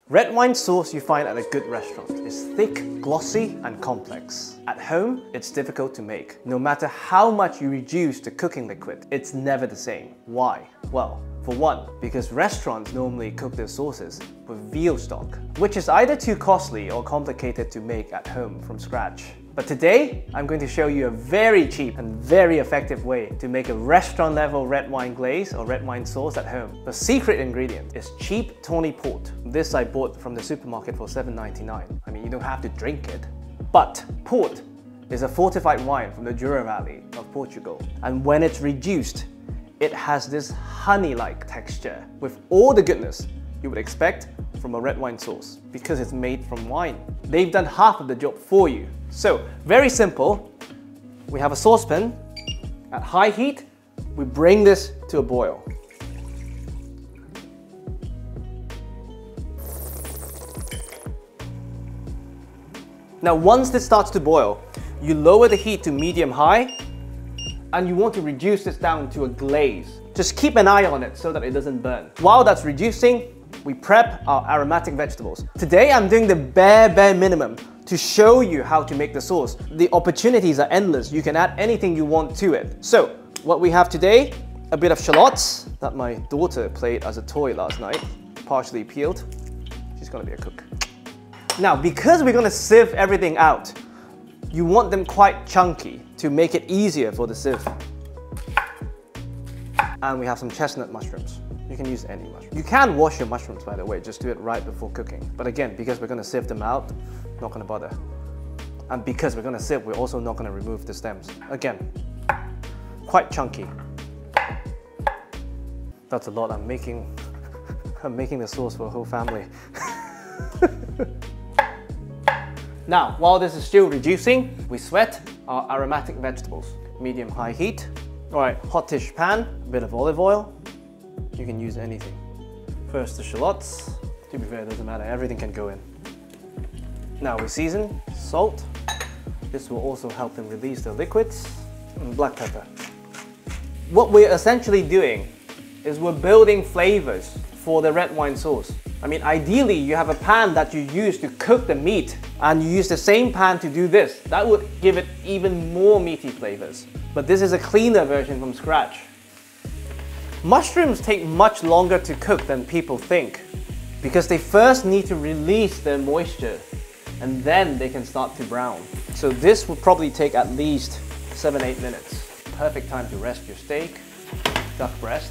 Red wine sauce you find at a good restaurant is thick, glossy, and complex. At home, it's difficult to make. No matter how much you reduce the cooking liquid, it's never the same. Why? Well, for one, because restaurants normally cook their sauces with veal stock, which is either too costly or complicated to make at home from scratch. But today, I'm going to show you a very cheap and very effective way to make a restaurant-level red wine glaze or red wine sauce at home. The secret ingredient is cheap tawny port. This I bought from the supermarket for $7.99. I mean, you don't have to drink it. But port is a fortified wine from the Douro Valley of Portugal. And when it's reduced, it has this honey-like texture with all the goodness you would expect from a red wine sauce because it's made from wine. They've done half of the job for you. So, very simple. We have a saucepan at high heat. We bring this to a boil. Now, once this starts to boil, you lower the heat to medium-high and you want to reduce this down to a glaze. Just keep an eye on it so that it doesn't burn. While that's reducing, we prep our aromatic vegetables. Today, I'm doing the bare minimum to show you how to make the sauce. The opportunities are endless. You can add anything you want to it. So, what we have today, a bit of shallots that my daughter played as a toy last night, partially peeled. She's gonna be a cook. Now, because we're gonna sieve everything out, you want them quite chunky to make it easier for the sieve. And we have some chestnut mushrooms. You can use any mushroom. You can wash your mushrooms, by the way, just do it right before cooking. But again, because we're gonna sieve them out, not gonna bother. And because we're gonna sieve, we're also not gonna remove the stems. Again, quite chunky. That's a lot. I'm making the sauce for a whole family. Now, while this is still reducing, we sweat our aromatic vegetables. Medium-high heat. All right, hot-ish pan, a bit of olive oil. You can use anything. First the shallots. To be fair, it doesn't matter, everything can go in. Now we season, salt. This will also help them release the liquids. And black pepper. What we're essentially doing is we're building flavors for the red wine sauce. I mean, ideally you have a pan that you use to cook the meat and you use the same pan to do this. That would give it even more meaty flavors. But this is a cleaner version from scratch. Mushrooms take much longer to cook than people think because they first need to release their moisture and then they can start to brown. So this will probably take at least 7-8 minutes. Perfect time to rest your steak, duck breast.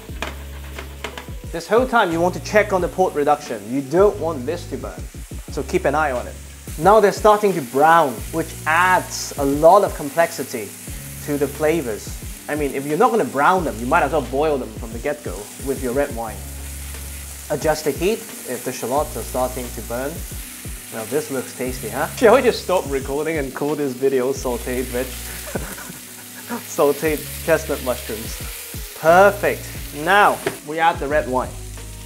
This whole time you want to check on the port reduction. You don't want this to burn, so keep an eye on it. Now they're starting to brown, which adds a lot of complexity to the flavors. I mean, if you're not going to brown them, you might as well boil them from the get-go with your red wine. Adjust the heat if the shallots are starting to burn. Now this looks tasty, huh? Shall we just stop recording and call this video sauteed veg? Sauteed chestnut mushrooms. Perfect. Now we add the red wine.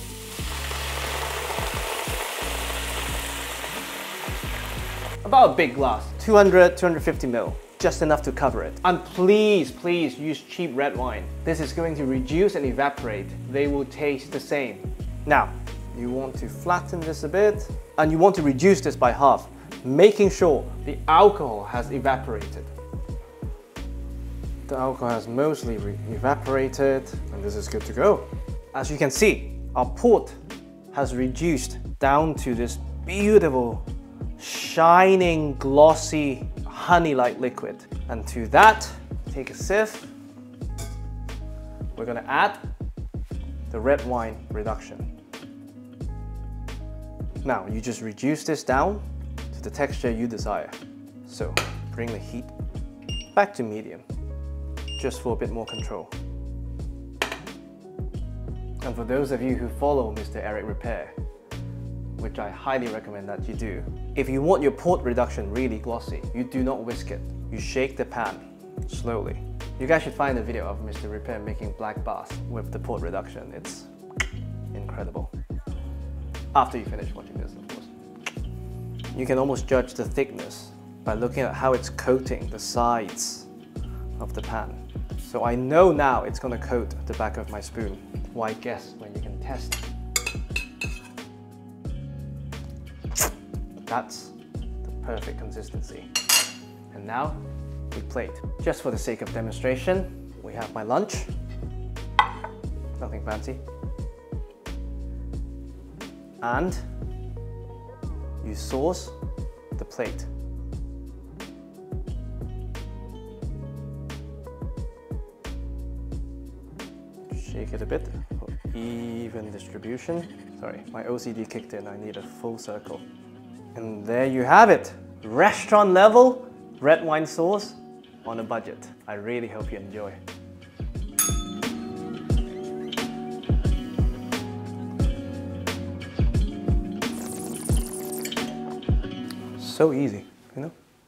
About a big glass, 200-250 ml. Just enough to cover it. And please use cheap red wine. This is going to reduce and evaporate. They will taste the same. Now, you want to flatten this a bit and you want to reduce this by half, making sure the alcohol has evaporated. The alcohol has mostly evaporated and this is good to go. As you can see, our port has reduced down to this beautiful, shining, glossy, honey-like liquid. And to that, take a sieve. We're gonna add the red wine reduction. Now, you just reduce this down to the texture you desire. So, bring the heat back to medium, just for a bit more control. And for those of you who follow Mr. Eric Repair, which I highly recommend that you do, if you want your port reduction really glossy, you do not whisk it. You shake the pan slowly. You guys should find a video of Mr. Repair making black bass with the port reduction. It's incredible. After you finish watching this, of course. You can almost judge the thickness by looking at how it's coating the sides of the pan. So I know now it's going to coat the back of my spoon. Why guess when you can test? That's the perfect consistency. And now we plate. Just for the sake of demonstration, we have my lunch. Nothing fancy. And you sauce the plate. Shake it a bit for even distribution. Sorry, my OCD kicked in, I need a full circle. And there you have it, restaurant level red wine sauce on a budget. I really hope you enjoy. So easy, you know?